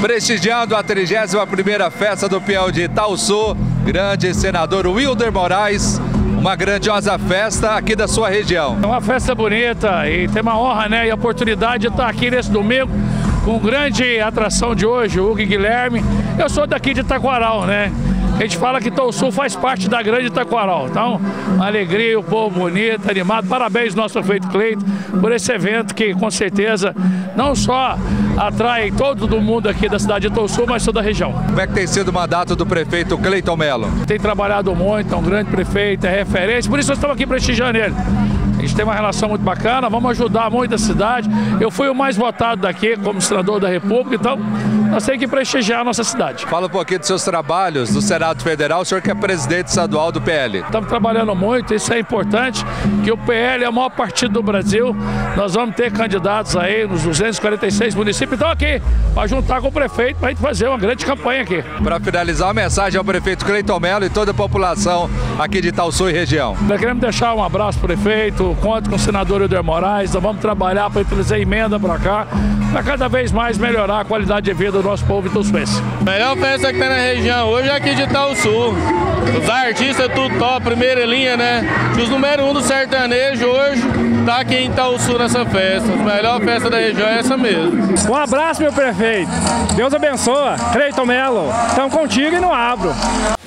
Prestigiando a 31ª Festa do Peão de Itaúsu, grande senador Wilder Moraes, uma grandiosa festa aqui da sua região. É uma festa bonita e tem uma honra, né, e a oportunidade de estar aqui nesse domingo com grande atração de hoje, o Hugo e Guilherme. Eu sou daqui de Taquaral, né? A gente fala que Itaúsu faz parte da grande Taquaral. Então, uma alegria, o povo bonito, animado. Parabéns, nosso prefeito Cleiton, por esse evento que, com certeza, não só atrai todo mundo aqui da cidade de Itaúsu, mas toda a região. Como é que tem sido o mandato do prefeito Cleiton Mello? Tem trabalhado muito, é um grande prefeito, é referência, por isso nós estamos aqui prestigiando ele. A gente tem uma relação muito bacana, vamos ajudar muito a cidade. Eu fui o mais votado daqui como senador da República, então nós temos que prestigiar a nossa cidade. Fala um pouquinho dos seus trabalhos no Senado Federal, o senhor que é presidente estadual do PL. Estamos trabalhando muito, isso é importante, que o PL é o maior partido do Brasil. Nós vamos ter candidatos aí nos 246 municípios, então aqui, para juntar com o prefeito, para a gente fazer uma grande campanha aqui. Para finalizar, a mensagem ao prefeito Cleiton Mello e toda a população aqui de Itaúsu e região. Nós queremos deixar um abraço para o prefeito, conto com o senador Wilder Moraes, nós vamos trabalhar para trazer emenda para cá, para cada vez mais melhorar a qualidade de vida do nosso povo itaúsuense. A melhor festa que tem na região hoje é aqui de Itaúsu. Os artistas tudo top, primeira linha, né? Os número 1 do sertanejo hoje tá aqui em Itaúsu nessa festa. A melhor festa da região é essa mesmo. Um abraço, meu prefeito. Deus abençoa. Cleiton Mello, estamos contigo e não abro.